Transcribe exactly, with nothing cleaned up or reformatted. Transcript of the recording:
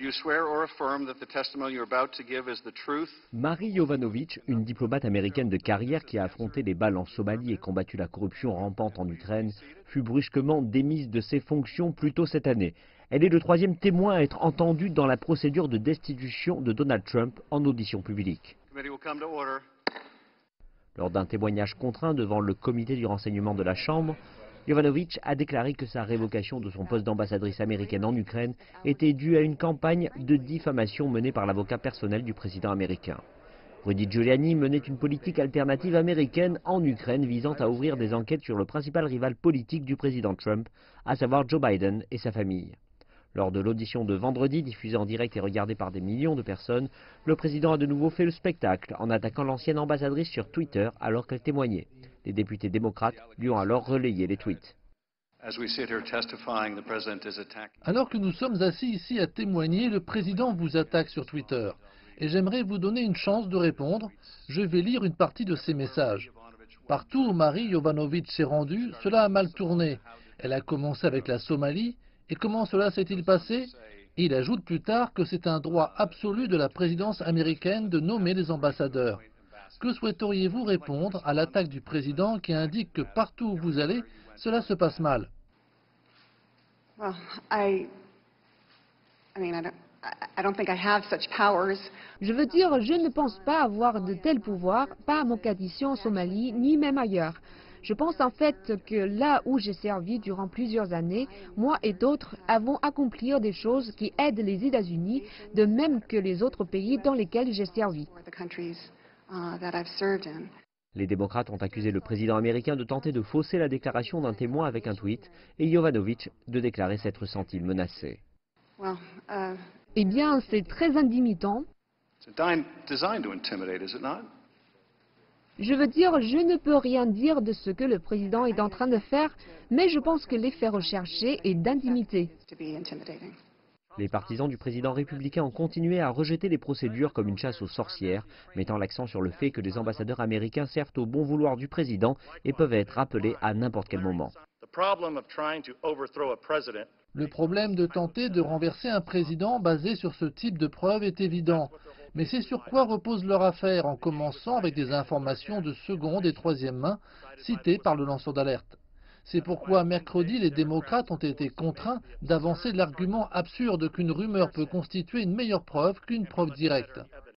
Marie Jovanovic, une diplomate américaine de carrière qui a affronté les balles en Somalie et combattu la corruption rampante en Ukraine, fut brusquement démise de ses fonctions plus tôt cette année. Elle est le troisième témoin à être entendu dans la procédure de destitution de Donald Trump en audition publique. Lors d'un témoignage contraint devant le comité du renseignement de la Chambre, Jovanovic a déclaré que sa révocation de son poste d'ambassadrice américaine en Ukraine était due à une campagne de diffamation menée par l'avocat personnel du président américain. Rudy Giuliani menait une politique alternative américaine en Ukraine visant à ouvrir des enquêtes sur le principal rival politique du président Trump, à savoir Joe Biden et sa famille. Lors de l'audition de vendredi, diffusée en direct et regardée par des millions de personnes, le président a de nouveau fait le spectacle en attaquant l'ancienne ambassadrice sur Twitter alors qu'elle témoignait. Les députés démocrates lui ont alors relayé les tweets. Alors que nous sommes assis ici à témoigner, le président vous attaque sur Twitter. Et j'aimerais vous donner une chance de répondre. Je vais lire une partie de ces messages. Partout où Marie Jovanovic s'est rendue, cela a mal tourné. Elle a commencé avec la Somalie. Et comment cela s'est-il passé? Il ajoute plus tard que c'est un droit absolu de la présidence américaine de nommer des ambassadeurs. Que souhaiteriez-vous répondre à l'attaque du président qui indique que partout où vous allez, cela se passe mal? Well, I, I mean, I don't, I don't think I have such powers. Je veux dire, je ne pense pas avoir de tels pouvoirs, pas à Mogadiscio en Somalie, ni même ailleurs. Je pense en fait que là où j'ai servi durant plusieurs années, moi et d'autres avons accompli des choses qui aident les États-Unis, de même que les autres pays dans lesquels j'ai servi. Les démocrates ont accusé le président américain de tenter de fausser la déclaration d'un témoin avec un tweet et Jovanovic de déclarer s'être senti menacé. Well, uh... Eh bien, c'est très intimidant. Je veux dire, je ne peux rien dire de ce que le président est en train de faire, mais je pense que l'effet recherché est d'intimider. Les partisans du président républicain ont continué à rejeter les procédures comme une chasse aux sorcières, mettant l'accent sur le fait que les ambassadeurs américains servent au bon vouloir du président et peuvent être appelés à n'importe quel moment. Le problème de tenter de renverser un président basé sur ce type de preuves est évident. Mais c'est sur quoi repose leur affaire, en commençant avec des informations de seconde et troisième main citées par le lanceur d'alerte. C'est pourquoi mercredi, les démocrates ont été contraints d'avancer l'argument absurde qu'une rumeur peut constituer une meilleure preuve qu'une preuve directe.